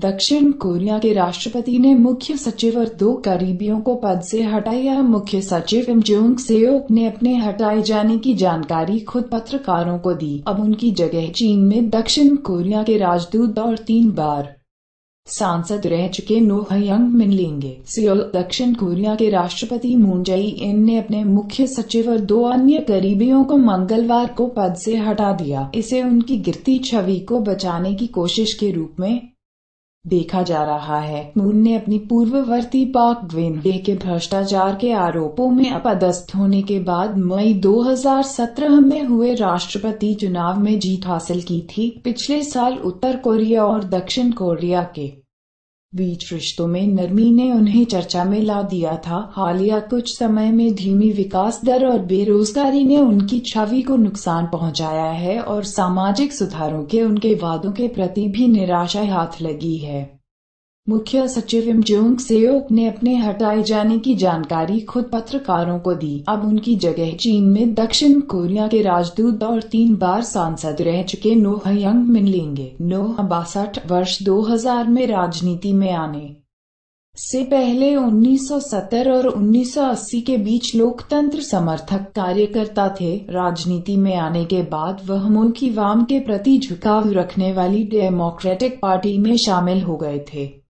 दक्षिण कोरिया के राष्ट्रपति ने मुख्य सचिव और 2 करीबियों को पद से हटाया। मुख्य सचिव किम जोंग सेओक ने अपने हटाए जाने की जानकारी खुद पत्रकारों को दी। अब उनकी जगह चीन में दक्षिण कोरिया के राजदूत और 3 बार सांसद रह चुके नो हयांग मिन लेंगे। सियोल। दक्षिण कोरिया के राष्ट्रपति मून जाए-इन ने अपने मुख्य सचिव और 2 अन्य करीबियों को मंगलवार को पद से हटा दिया। इसे उनकी गिरती छवि को बचाने की कोशिश के रूप में देखा जा रहा है। मून ने अपनी पूर्ववर्ती पाक गेन-हे के भ्रष्टाचार के आरोपों में अपदस्थ होने के बाद मई 2017 में हुए राष्ट्रपति चुनाव में जीत हासिल की थी। पिछले साल उत्तर कोरिया और दक्षिण कोरिया के बीच रिश्तों में नरमी ने उन्हें चर्चा में ला दिया था। हालिया कुछ समय में धीमी विकास दर और बेरोजगारी ने उनकी छवि को नुकसान पहुंचाया है और सामाजिक सुधारों के उनके वादों के प्रति भी निराशा हाथ लगी है। मुख्य सचिव किम जोंग सेओक ने अपने हटाए जाने की जानकारी खुद पत्रकारों को दी। अब उनकी जगह चीन में दक्षिण कोरिया के राजदूत और 3 बार सांसद रह चुके नो हयांग मिन लेंगे। नो 62 वर्ष 2000 में राजनीति में आने से पहले 1970 और 1980 के बीच लोकतंत्र समर्थक कार्यकर्ता थे। राजनीति में आने के बाद वह मुल्की वाम के प्रति झुकाव रखने वाली डेमोक्रेटिक पार्टी में शामिल हो गए थे।